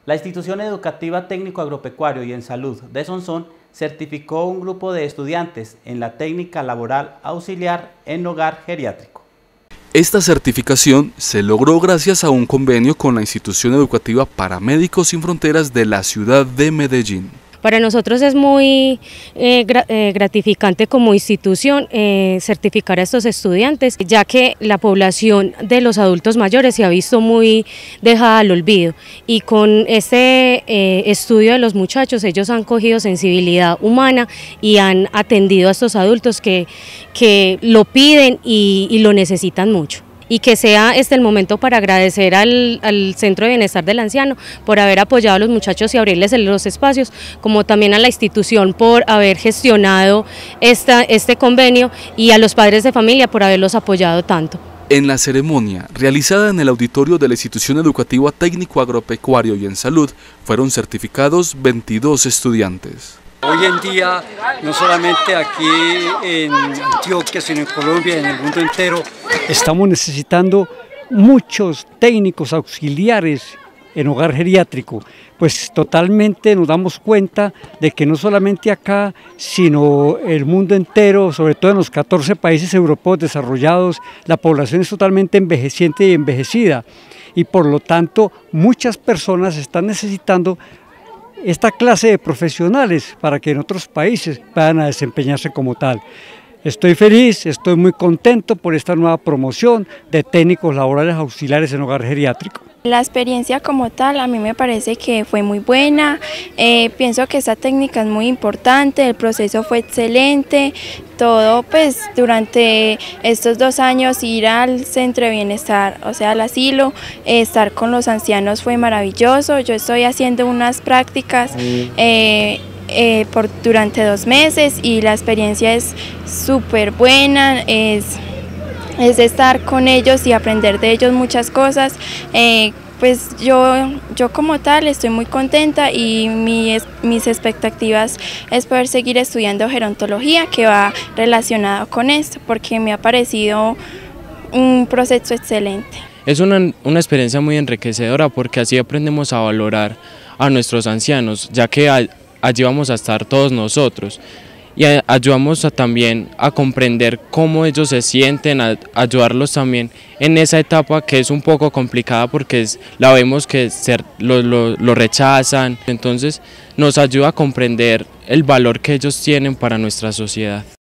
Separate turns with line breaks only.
La institución educativa técnico agropecuario y en salud de Sonsón certificó un grupo de estudiantes en la técnica laboral auxiliar en hogar geriátrico.
Esta certificación se logró gracias a un convenio con la institución educativa Paramédicos Sin Fronteras de la ciudad de Medellín.
Para nosotros es muy gratificante como institución certificar a estos estudiantes, ya que la población de los adultos mayores se ha visto muy dejada al olvido, y con este estudio de los muchachos ellos han cogido sensibilidad humana y han atendido a estos adultos que lo piden y lo necesitan mucho. Y que sea el momento para agradecer al Centro de Bienestar del Anciano por haber apoyado a los muchachos y abrirles los espacios, como también a la institución por haber gestionado este convenio, y a los padres de familia por haberlos apoyado tanto.
En la ceremonia, realizada en el auditorio de la Institución Educativa Técnico Agropecuario y en Salud, fueron certificados 22 estudiantes.
Hoy en día, no solamente aquí en Antioquia, sino en Colombia y en el mundo entero, estamos necesitando muchos técnicos auxiliares en hogar geriátrico, pues totalmente nos damos cuenta de que no solamente acá, sino el mundo entero, sobre todo en los 14 países europeos desarrollados, la población es totalmente envejeciente y envejecida, y por lo tanto muchas personas están necesitando esta clase de profesionales para que en otros países puedan desempeñarse como tal. Estoy feliz, estoy muy contento por esta nueva promoción de técnicos laborales auxiliares en hogar geriátrico.
La experiencia como tal a mí me parece que fue muy buena, pienso que esta técnica es muy importante, el proceso fue excelente, todo pues durante estos 2 años ir al centro de bienestar, o sea al asilo, estar con los ancianos fue maravilloso. Yo estoy haciendo unas prácticas durante 2 meses y la experiencia es súper buena, es estar con ellos y aprender de ellos muchas cosas. Pues yo como tal estoy muy contenta y mis expectativas es poder seguir estudiando gerontología, que va relacionado con esto, porque me ha parecido un proceso excelente.
Es una experiencia muy enriquecedora, porque así aprendemos a valorar a nuestros ancianos, ya que allí vamos a estar todos nosotros. Y ayudamos también a comprender cómo ellos se sienten, a ayudarlos también en esa etapa que es un poco complicada, porque la vemos que lo rechazan, entonces nos ayuda a comprender el valor que ellos tienen para nuestra sociedad.